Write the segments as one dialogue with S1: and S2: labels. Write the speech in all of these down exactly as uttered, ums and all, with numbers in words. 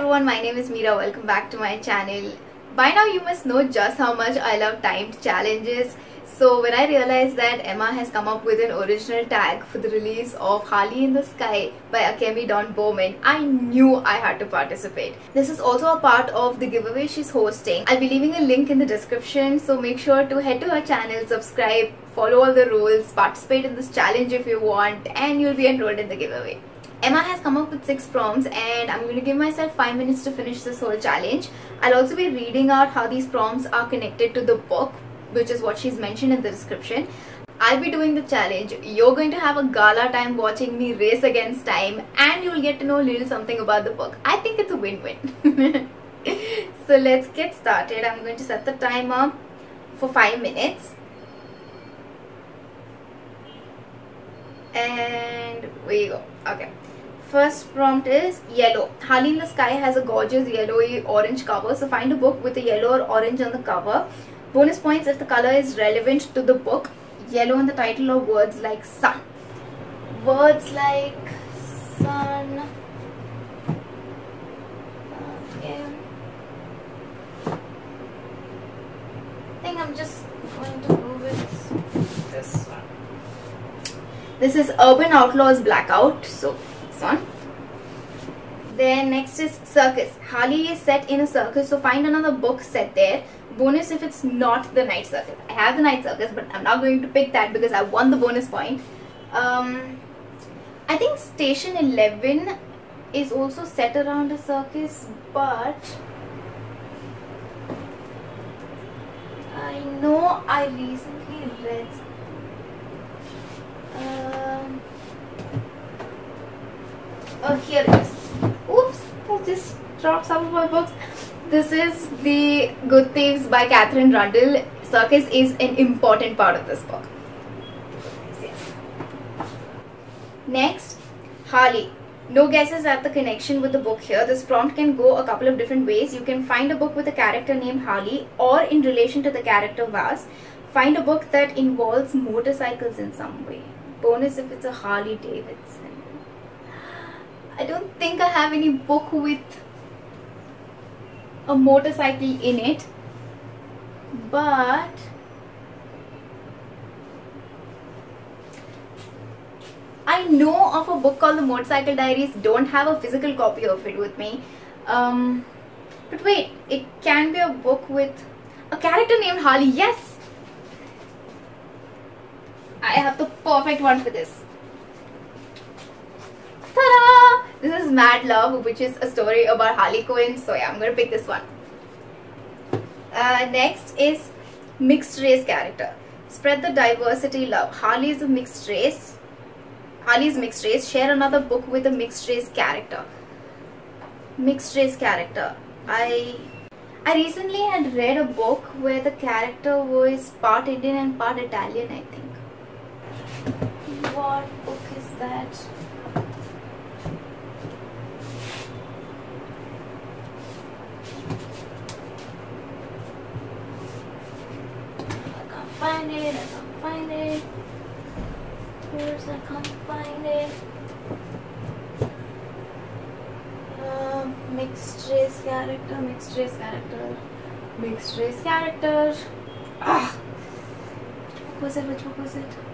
S1: everyone, my name is Meera. Welcome back to my channel. By now you must know just how much I love timed challenges. So when I realized that Emma has come up with an original tag for the release of Harley in the Sky by Akemi Dawn Bowman, I knew I had to participate. This is also a part of the giveaway she's hosting. I'll be leaving a link in the description, so make sure to head to her channel, subscribe, follow all the rules, participate in this challenge if you want, and you'll be enrolled in the giveaway. Emma has come up with six prompts and I'm going to give myself five minutes to finish this whole challenge. I'll also be reading out how these prompts are connected to the book, which is what she's mentioned in the description. I'll be doing the challenge. You're going to have a gala time watching me race against time, and you'll get to know a little something about the book. I think it's a win-win. So let's get started. I'm going to set the timer for five minutes. And we go. Okay. First prompt is yellow. Harley in the Sky has a gorgeous yellowy orange cover. So find a book with a yellow or orange on the cover. Bonus points if the color is relevant to the book. Yellow in the title or words like sun. Words like sun. Okay. I think I'm just going to go with this one. This is Urban Outlaws Blackout. So this one. Then next is circus. Harley is set in a circus, so find another book set there. Bonus if it's not the night circus. I have the night circus, but I'm not going to pick that because I won the bonus point. Um, I think Station eleven is also set around a circus, but I know I recently read. Um, oh, here it is. Oops, I just dropped some of my books. This is The Good Thieves by Catherine Rundle. Circus is an important part of this book. Yes. Next, Harley. No guesses at the connection with the book here. This prompt can go a couple of different ways. You can find a book with a character named Harley or in relation to the character Vas. Find a book that involves motorcycles in some way. Bonus if it's a Harley Davidson. I don't think I have any book with a motorcycle in it, but I know of a book called The Motorcycle Diaries. Don't have a physical copy of it with me, um, but wait, it can be a book with a character named Harley. Yes, I have the perfect one for this. Ta-da! This is Mad Love, which is a story about Harley Quinn. So yeah, I'm going to pick this one. Uh, next is mixed race character. Spread the diversity love. Harley is a mixed race. Harley is mixed race. Share another book with a mixed race character. Mixed race character. I I recently had read a book where the character was part Indian and part Italian, I think. What book is that? Find it, I can't find it. Where's I can't find it. Uh, mixed race character, mixed race character, mixed race character. Ah, which book was it? Which book was it?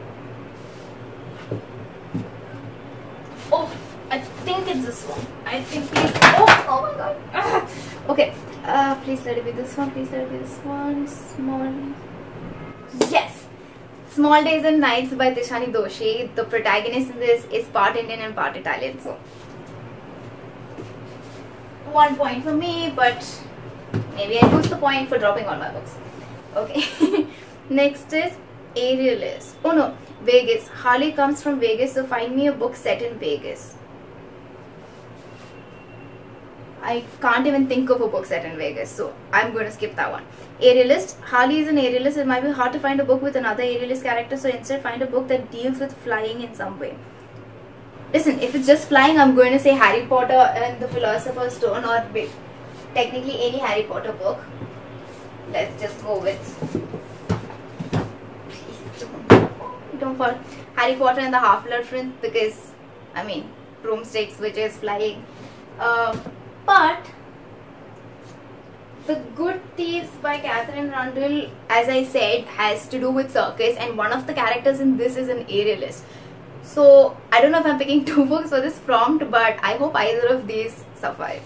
S1: Oh, I think it's this one. I think it's. Oh, oh my god. Ah. Okay. Uh, please let it be this one. Please let it be this one. Small. Yes! Small Days and Nights by Tishani Doshi. The protagonist in this is part Indian and part Italian. So, one point for me, but maybe I lose the point for dropping all my books. Okay. Next is Aerialist. Oh no, Vegas. Harley comes from Vegas, so find me a book set in Vegas. I can't even think of a book set in Vegas, so I'm going to skip that one. Aerialist. Harley is an aerialist. It might be hard to find a book with another aerialist character, so instead find a book that deals with flying in some way. Listen, if it's just flying, I'm going to say Harry Potter and the Philosopher's Stone, or technically any Harry Potter book. Let's just go with... Please don't, don't fall. Harry Potter and the Half-Blood Prince, because, I mean, broomsticks, witches, flying. Uh, but by Catherine Rundle, as I said, has to do with circus, and one of the characters in this is an aerialist. So I don't know if I'm picking two books for this prompt, but I hope either of these suffice.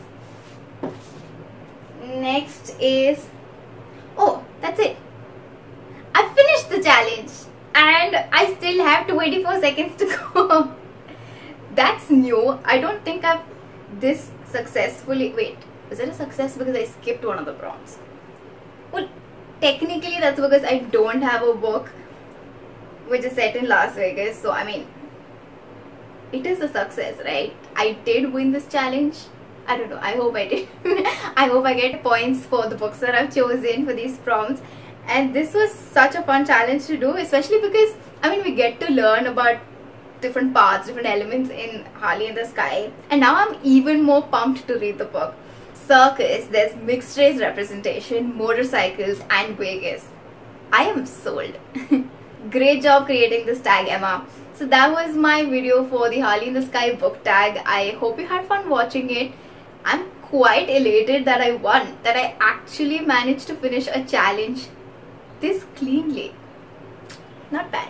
S1: Next is, oh, that's it. I finished the challenge and I still have twenty-four seconds to go. That's new. I don't think I've this successfully, wait, is it a success because I skipped one of the prompts? Well, technically that's because I don't have a book which is set in Las Vegas, so I mean, it is a success, right? I did win this challenge. I don't know, I hope I did. I hope I get points for the books that I've chosen for these prompts. And this was such a fun challenge to do, especially because, I mean, we get to learn about different parts, different elements in Harley in the Sky. And now I'm even more pumped to read the book. Circus, there's mixed race representation, motorcycles and Vegas. I am sold. Great job creating this tag, Emma. So that was my video for the Harley in the Sky book tag. I hope you had fun watching it. I'm quite elated that I won, that I actually managed to finish a challenge this cleanly. Not bad.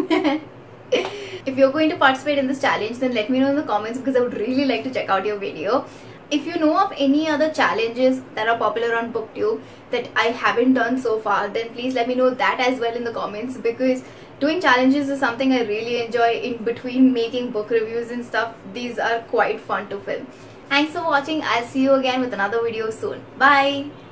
S1: If you're going to participate in this challenge, then let me know in the comments because I would really like to check out your video. If you know of any other challenges that are popular on BookTube that I haven't done so far, then please let me know that as well in the comments, because doing challenges is something I really enjoy. In between making book reviews and stuff, these are quite fun to film. Thanks for watching. I'll see you again with another video soon. Bye!